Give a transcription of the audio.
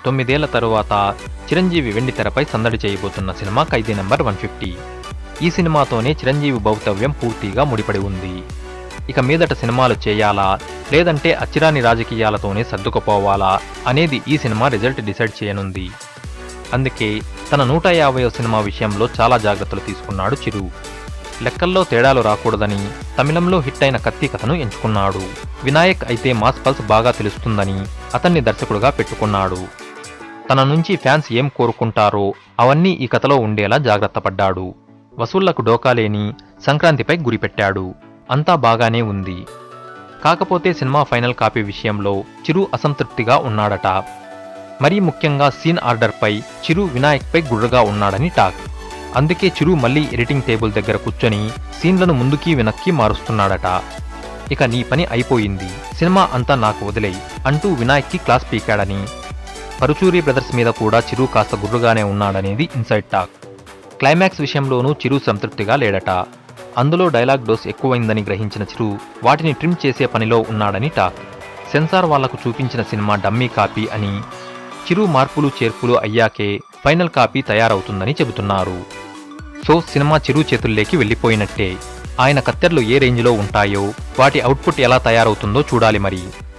9 ఏళ్ల తరువాత చిరంజీవి వెండితెరపై సందడి చేయబోతున్న సినిమా ఖైదీ నంబర్ 150. ఈ సినిమాతోనే చిరంజీవి భవితవ్యం పూర్తిగా ముడిపడి ఉంది. ఇక మీదట సినిమాలు చేయాలా లేదంటే అచ్చిరాని రాజకీయాలతోనే సర్దుకుపోవాలా అనేది ఈ సినిమా రిజల్ట్ డిసైడ్ చేయనుంది. అందుకే తన 150వ సినిమా విషయంలో చాలా జాగ్రత్తలు తీసుకున్నాడు చిరు. లెక్కల్లో తేడాలు రాకూడదని తమిళంలో హిట్ అయిన కత్తి కథను ఎంచుకున్నాడు. వినాయక్ అయితే మాస్ పల్స్ బాగా తెలుస్తుందని అతన్ని దర్శకుడుగా పెట్టుకున్నాడు. తన నుంచి ఫ్యాన్స్ ఏం కోరుకుంటారో అవన్నీ ఈ కథలో ఉండేలా జాగ్రత్త పడ్డాడు. వసూళ్లకు డోకాలేని సంక్రాంతిపై గురిపెట్టాడు. అంతా బాగానే ఉంది. కాకపోతే సినిమా ఫైనల్ కాపీ విషయంలో చిరు అసంతృప్తిగా ఉన్నాడట. మరీ ముఖ్యంగా సీన్ ఆర్డర్పై చిరు వినాయక్పై గుర్రగా ఉన్నాడని టాక్. అందుకే చిరు మళ్లీ ఎడిటింగ్ టేబుల్ దగ్గర కూర్చొని సీన్లను ముందుకి వెనక్కి మారుస్తున్నాడట. ఇక నీ పని అయిపోయింది, సినిమా అంతా నాకు వదిలేయ్ అంటూ వినాయక్కి క్లాస్ పీకాడని, పరుచూరి బ్రదర్స్ మీద కూడా చిరు కాస్త గుర్రుగానే ఉన్నాడనేది ఇన్సైడ్ టాక్. క్లైమాక్స్ విషయంలోనూ చిరు సంతృప్తిగా లేడట. అందులో డైలాగ్ డోస్ ఎక్కువైందని గ్రహించిన చిరు వాటిని ట్రిమ్ చేసే పనిలో ఉన్నాడని టాక్. సెన్సార్ వాళ్లకు చూపించిన సినిమా డమ్మీ కాపీ అని, చిరు మార్పులు చేర్పులు అయ్యాకే ఫైనల్ కాపీ తయారవుతుందని చెబుతున్నారు. సో సినిమా చిరు చేతుల్లోకి వెళ్ళిపోయినట్టే. ఆయన కత్తెర్లు ఏ రేంజ్లో ఉంటాయో వాటి అవుట్పుట్ ఎలా తయారవుతుందో చూడాలి మరి.